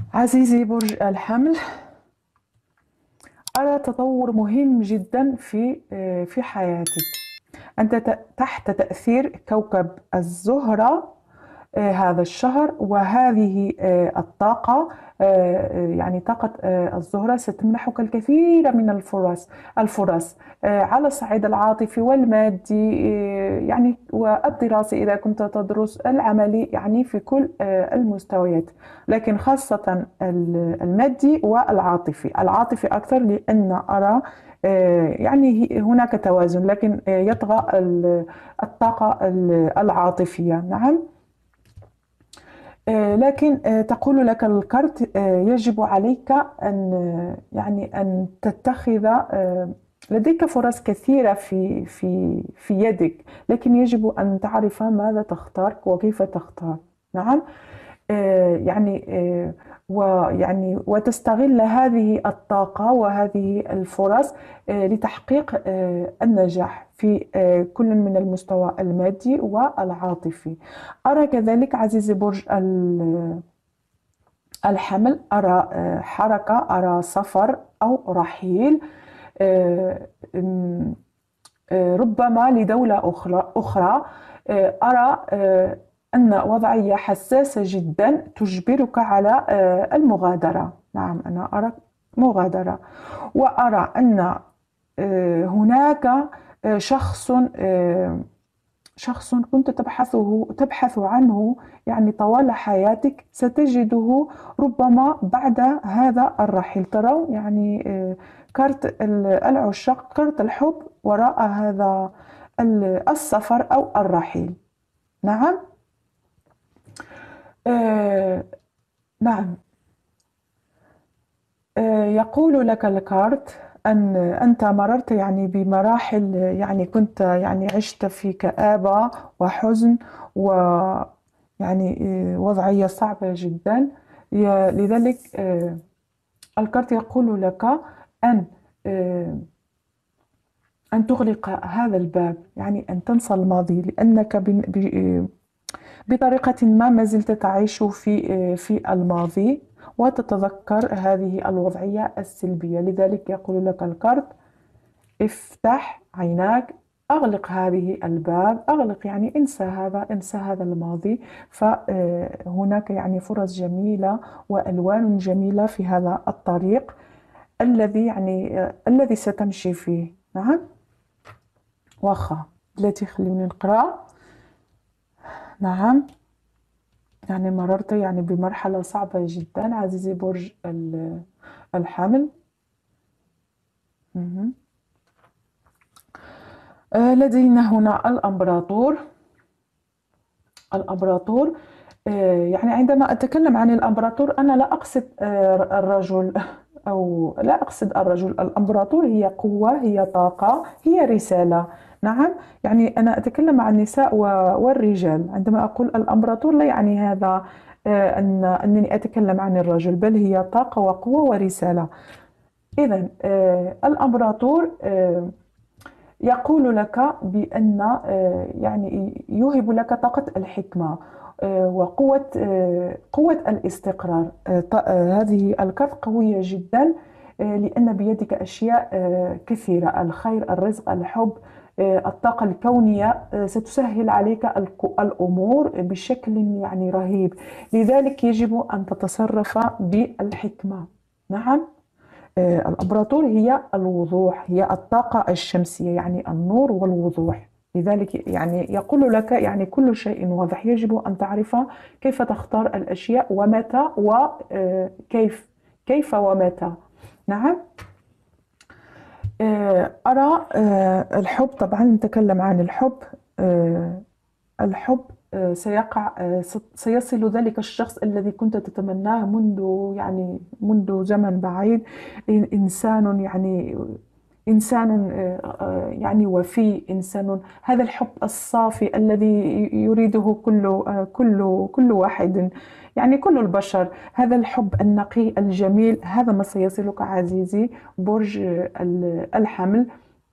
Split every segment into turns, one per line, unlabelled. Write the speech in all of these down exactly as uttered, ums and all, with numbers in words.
عزيزي برج الحمل، أرى تطور مهم جدا في في حياتك. أنت تحت تأثير كوكب الزهرة هذا الشهر، وهذه الطاقة يعني طاقة الزهرة ستمنحك الكثير من الفرص الفرص على الصعيد العاطفي والمادي، يعني والدراسي إذا كنت تدرس، العملي، يعني في كل المستويات، لكن خاصة المادي والعاطفي. العاطفي أكثر لأن أرى يعني هناك توازن، لكن يطغى الطاقة العاطفية. نعم. لكن تقول لك الكارت يجب عليك أن يعني أن تتخذ، لديك فرص كثيرة في في في يدك، لكن يجب أن تعرف ماذا تختار وكيف تختار. نعم. يعني ويعني وتستغل هذه الطاقة وهذه الفرص لتحقيق النجاح في كل من المستوى المادي والعاطفي. أرى كذلك عزيزي برج الحمل، أرى حركة، أرى سفر أو رحيل، ربما لدولة أخرى أخرى أرى أن وضعية حساسة جدا تجبرك على المغادرة. نعم، أنا أرى مغادرة، وأرى أن هناك شخص شخص كنت تبحثه تبحث عنه يعني طوال حياتك، ستجده ربما بعد هذا الرحيل. ترى يعني كارت العشاق، كارت الحب وراء هذا السفر أو الرحيل. نعم. آه نعم. آه يقول لك الكارت أن أنت مررت يعني بمراحل، يعني كنت يعني عشت في كآبة وحزن ويعني وضعية صعبة جدا. لذلك الكارت يقول لك أن أن تغلق هذا الباب، يعني أن تنسى الماضي، لأنك بطريقة ما ما زلت تعيش في في الماضي وتتذكر هذه الوضعية السلبية. لذلك يقول لك الكارت: افتح عيناك، أغلق هذه الباب، أغلق يعني انسى هذا انسى هذا الماضي. فهناك يعني فرص جميلة وألوان جميلة في هذا الطريق الذي يعني الذي ستمشي فيه. نعم. واخا التي خليني نقرأ. نعم. يعني مررت يعني بمرحلة صعبة جدا عزيزي برج الحمل. لدينا هنا الأمبراطور. الأمبراطور يعني عندما أتكلم عن الأمبراطور أنا لا أقصد الرجل، أو لا أقصد الرجل. الأمبراطور هي قوة، هي طاقة، هي رسالة. نعم. يعني أنا أتكلم عن النساء والرجال. عندما أقول الأمبراطور لا يعني هذا أن أنني أتكلم عن الرجل، بل هي طاقة وقوة ورسالة. إذن الأمبراطور يقول لك بأن يعني يوهب لك طاقة الحكمة وقوة قوة الاستقرار. هذه الكارت قوية جدا لأن بيدك أشياء كثيرة: الخير، الرزق، الحب، الطاقة الكونية ستسهل عليك الأمور بشكل يعني رهيب. لذلك يجب أن تتصرف بالحكمة. نعم. الأمبراطور هي الوضوح، هي الطاقة الشمسية، يعني النور والوضوح. لذلك يعني يقول لك يعني كل شيء واضح، يجب أن تعرف كيف تختار الأشياء ومتى وكيف كيف ومتى. نعم. أرى الحب، طبعا نتكلم عن الحب. الحب سيقع سيصل ذلك الشخص الذي كنت تتمناه منذ يعني منذ زمن بعيد. إنسان يعني إنسان يعني وفي إنسان، هذا الحب الصافي الذي يريده كل كل كل واحد، يعني كل البشر. هذا الحب النقي الجميل، هذا ما سيصلك عزيزي برج الحمل.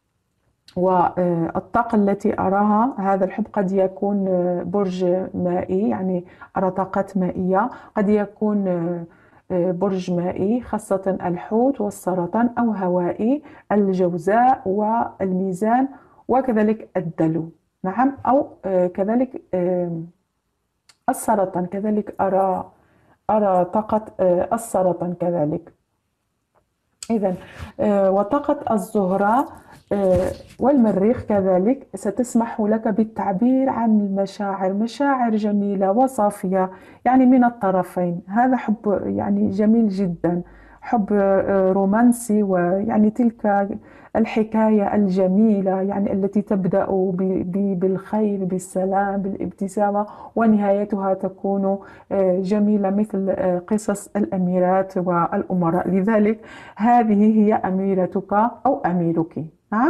والطاقة التي أراها، هذا الحب قد يكون برج مائي، يعني أرى طاقات مائية، قد يكون برج مائي خاصة الحوت والسرطان، أو هوائي الجوزاء والميزان وكذلك الدلو. نعم، أو كذلك السرطان، كذلك أرى أرى طاقة السرطان كذلك. إذا وطاقة الزهرة والمريخ كذلك ستسمح لك بالتعبير عن المشاعر، مشاعر جميلة وصافية يعني من الطرفين. هذا حب يعني جميل جدا، حب رومانسي، ويعني تلك الحكاية الجميلة يعني التي تبدأ بالخير، بالسلام، بالابتسامة، ونهايتها تكون جميلة مثل قصص الأميرات والأمراء. لذلك هذه هي أميرتك أو أميرك. نعم.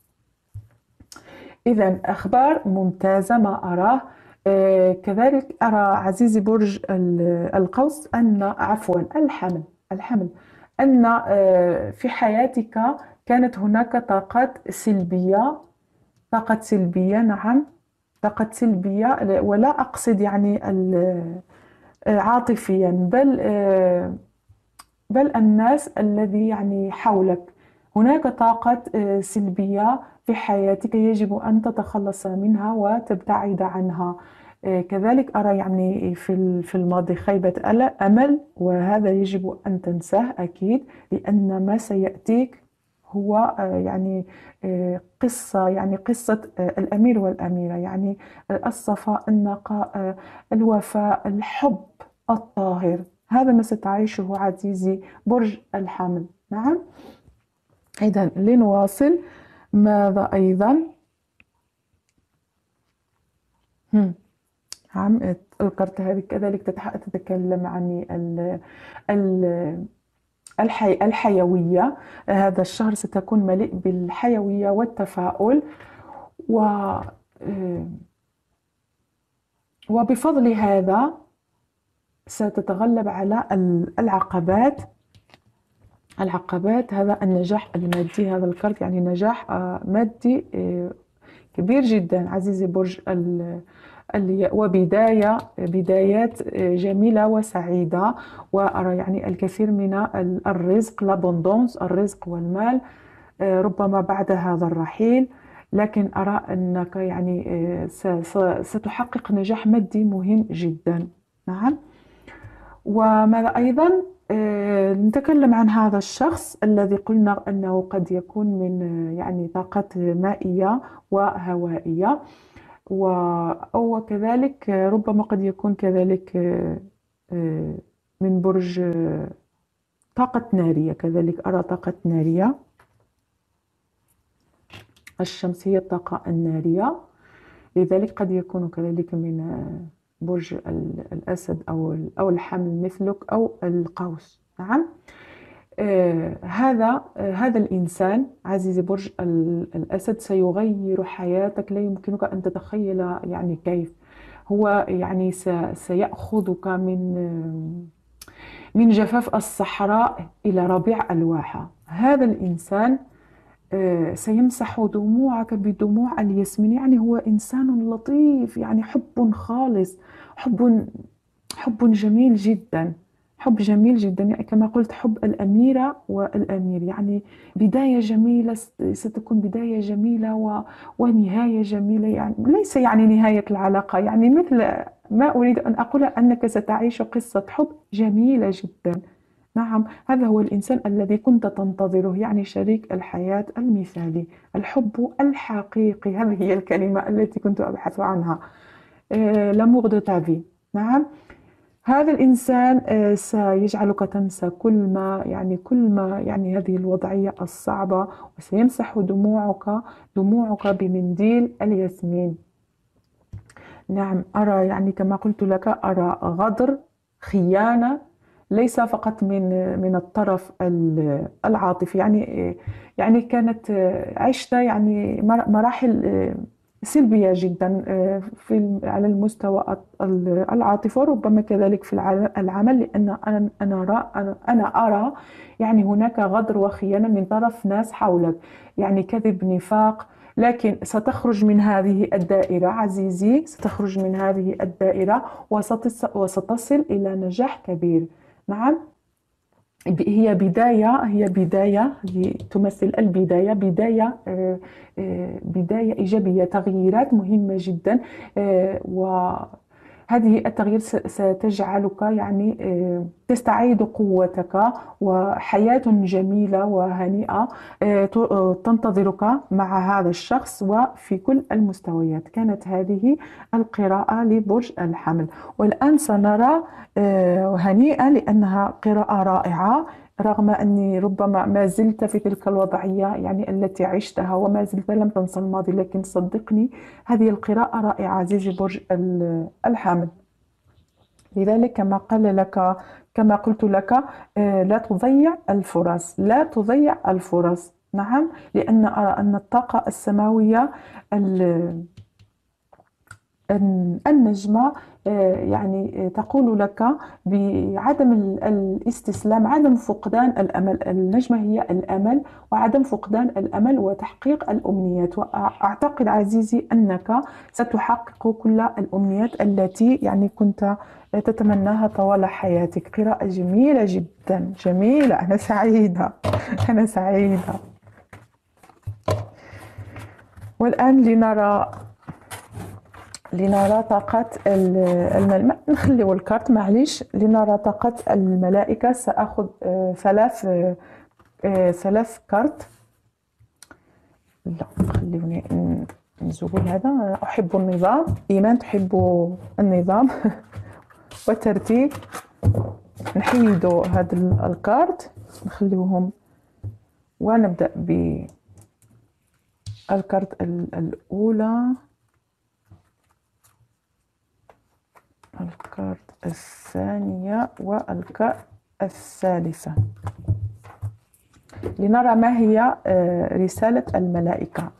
إذا أخبار ممتازة ما أراه. آه كذلك أرى عزيزي برج القوس أن عفوا الحمل الحمل أن آه في حياتك كانت هناك طاقات سلبية، طاقة سلبية. نعم، طاقة سلبية، ولا أقصد يعني عاطفيا، بل آه بل الناس الذي يعني حولك. هناك طاقة سلبية في حياتك يجب أن تتخلص منها وتبتعد عنها. كذلك أرى يعني في في الماضي خيبة أمل، وهذا يجب أن تنساه أكيد، لأن ما سيأتيك هو يعني قصة، يعني قصة الأمير والأميرة، يعني الصفاء، النقاء، الوفاء، الحب الطاهر. هذا ما ستعيشه عزيزي برج الحمل. نعم. إذا لنواصل. ماذا أيضا؟ هم. نعم، ذكرت هذه كذلك تتكلم عن ال ال الحي الحيوية. هذا الشهر ستكون مليء بالحيوية والتفاؤل، و وبفضل هذا ستتغلب على العقبات. العقبات هذا النجاح المادي، هذا الكارت يعني نجاح مادي كبير جدا عزيزي برج الياء، وبداية بدايات جميلة وسعيدة. وأرى يعني الكثير من الرزق، لابوندونس، الرزق والمال، ربما بعد هذا الرحيل، لكن أرى أنك يعني ستحقق نجاح مادي مهم جدا. نعم. وماذا أيضا؟ آه، نتكلم عن هذا الشخص الذي قلنا أنه قد يكون من يعني طاقات مائية وهوائية، أو كذلك ربما قد يكون كذلك آه، من برج طاقة نارية. كذلك أرى طاقة نارية، الشمس هي الطاقة النارية، لذلك قد يكون كذلك من برج الأسد أو أو الحمل مثلك أو القوس. نعم. آه هذا آه هذا الإنسان عزيزي برج الأسد سيغير حياتك، لا يمكنك أن تتخيل يعني كيف. هو يعني سيأخذك من من جفاف الصحراء إلى ربيع الواحة. هذا الإنسان آه سيمسح دموعك بدموع الياسمين. يعني هو إنسان لطيف، يعني حب خالص، حب حب جميل جدا، حب جميل جدا. يعني كما قلت، حب الأميرة والأمير، يعني بداية جميلة، ستكون بداية جميلة و... ونهاية جميلة. يعني ليس يعني نهاية العلاقة، يعني مثل ما أريد أن أقول أنك ستعيش قصة حب جميلة جدا. نعم، هذا هو الإنسان الذي كنت تنتظره، يعني شريك الحياة المثالي، الحب الحقيقي. هذه هي الكلمة التي كنت أبحث عنها. لامور دو تافي. نعم. هذا الإنسان سيجعلك تنسى كل ما يعني كل ما يعني هذه الوضعية الصعبة، وسيمسح دموعك دموعك بمنديل الياسمين. نعم، أرى يعني كما قلت لك، أرى غدر، خيانة، ليس فقط من من الطرف العاطفي. يعني يعني كانت عشت يعني مراحل سلبية جدا في على المستوى العاطفي، وربما كذلك في العمل، لأن أنا أنا أرى أنا, أنا أرى يعني هناك غدر وخيانة من طرف ناس حولك، يعني كذب، نفاق. لكن ستخرج من هذه الدائرة عزيزي، ستخرج من هذه الدائرة وستصل إلى نجاح كبير. نعم. هي بداية هي بداية هي تمثل البداية بداية آه، آه، بداية إيجابية، تغييرات مهمة جدا. آه، وهذه التغيير س- ستجعلك يعني آه، تستعيد قوتك، وحياة جميلة وهنيئة آه، ت- آه، تنتظرك مع هذا الشخص وفي كل المستويات. كانت هذه القراءة لبرج الحمل. والآن سنرى آه، هنيئة لأنها قراءة رائعة، رغم أني ربما ما زلت في تلك الوضعية يعني التي عشتها وما زلت لم تنسى الماضي، لكن صدقني هذه القراءة رائعة عزيزي برج ال- الحامل. لذلك كما قال لك كما قلت لك آه، لا تضيع الفرص، لا تضيع الفرص. نعم، لأن أرى أن الطاقة السماوية النجمة آه، يعني آه، تقول لك بعدم ال- الاستسلام، عدم فقدان الأمل. النجمة هي الأمل، وعدم فقدان الأمل وتحقيق الأمنيات. وأعتقد عزيزي أنك ستحقق كل الأمنيات التي يعني كنت تتمناها طوال حياتك. قراءة جميلة جدا، جميلة. أنا سعيدة أنا سعيدة. والآن لنرى لنرى طاقة الملمة. نخليو الكارت معليش. لنرى طاقة الملائكة. سأخذ آه، ثلاث آه، آه، ثلاث كارت. لا، خليوني نزول هذا. أنا أحب النظام. إيمان تحب النظام والترتيب. نحيدو هاد الكارت، نخليوهم، ونبدأ بالكارت الأولى، الكارت الثانية، والكارت الثالثة، لنرى ما هي آه، رسالة الملائكة.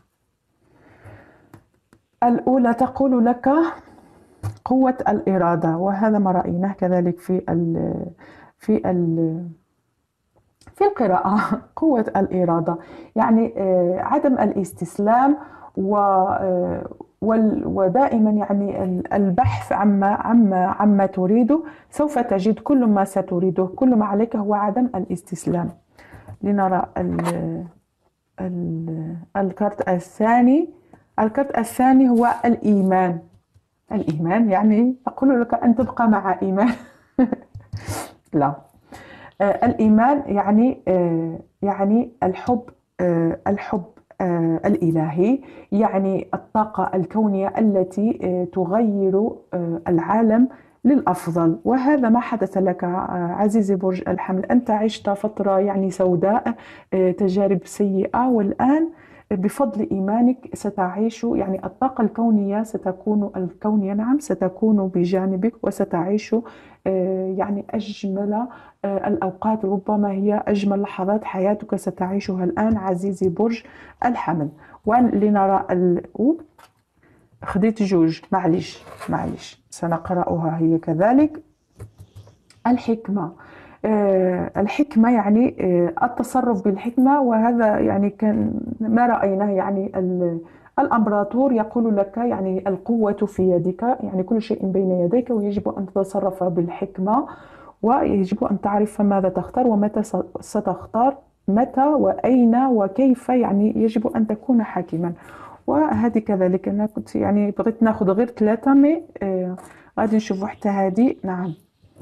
الأولى تقول لك قوة الإرادة، وهذا ما رأيناه كذلك في ال في ال في القراءة. قوة الإرادة يعني آه، عدم الاستسلام، و آه، وال- ودائما يعني ال- البحث عما عما عما تريده. سوف تجد كل ما ستريده، كل ما عليك هو عدم الاستسلام. لنرى ال- ال- الكارت الثاني. الكارت الثاني هو الإيمان. الإيمان يعني أقول لك أن تبقى مع إيمان. لا، آه، الإيمان يعني آه، يعني الحب، آه، الحب آه، الإلهي، يعني الطاقة الكونية التي آه، تغير آه، العالم للأفضل. وهذا ما حدث لك آه، عزيزي برج الحمل. أنت عشت فترة يعني سوداء، آه، تجارب سيئة، والآن بفضل إيمانك ستعيش يعني الطاقة الكونية ستكون الكونية نعم ستكون بجانبك، وستعيش آه، يعني أجمل آه، الأوقات. ربما هي أجمل لحظات حياتك ستعيشها الآن عزيزي برج الحمل. ولنرى ال... أوب، خديت جوج، معليش معليش، سنقرأها هي كذلك. الحكمة. آه، الحكمة يعني آه، التصرف بالحكمة، وهذا يعني كان ما رأيناه يعني ال- الأمبراطور يقول لك يعني القوة في يدك، يعني كل شيء بين يديك، ويجب أن تتصرف بالحكمة، ويجب أن تعرف ماذا تختار ومتى س- ستختار، متى وأين وكيف، يعني يجب أن تكون حكيما. وهذه كذلك أنا كنت يعني بغيت ناخذ غير ثلاثة، مي آه، غادي نشوفوا حتى هذه. نعم،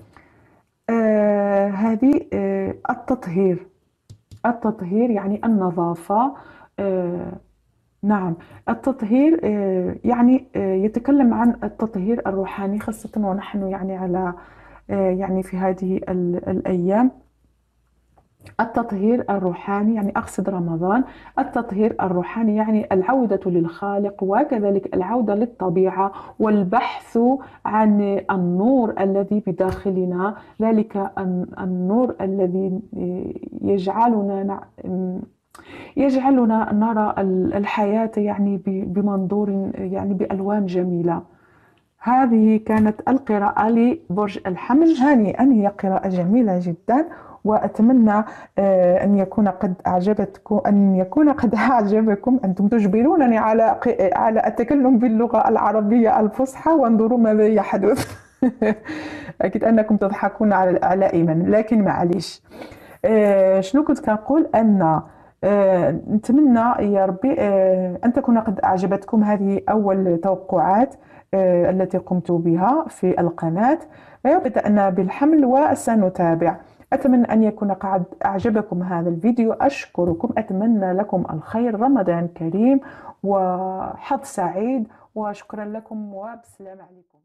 آه هذه آه التطهير. التطهير يعني النظافة. آه نعم، التطهير آه يعني آه يتكلم عن التطهير الروحاني، خاصة ونحن يعني على آه يعني في هذه ال- الأيام. التطهير الروحاني يعني أقصد رمضان. التطهير الروحاني يعني العودة للخالق، وكذلك العودة للطبيعة، والبحث عن النور الذي بداخلنا، ذلك الن- النور الذي يجعلنا نع- يجعلنا نرى ال- الحياة يعني ب- بمنظور يعني بألوان جميلة. هذه كانت القراءة لبرج الحمل. هانئا، هي قراءة جميلة جدا، وأتمنى آه، أن يكون قد أعجبتكم، أن يكون قد أعجبكم. أنتم تجبرونني على ق- على التكلم باللغة العربية الفصحى، وانظروا ماذا يحدث. أكيد أنكم تضحكون على على إيمان، لكن معليش. آه، شنو كنت كنقول أن آه، نتمنى يا ربي آه، أن تكون قد أعجبتكم هذه أول توقعات آه، التي قمت بها في القناة. آه، بدأنا بالحمل وسنتابع. أتمنى أن يكون قد أعجبكم هذا الفيديو. أشكركم، أتمنى لكم الخير، رمضان كريم وحظ سعيد، وشكرا لكم، وبالسلام عليكم.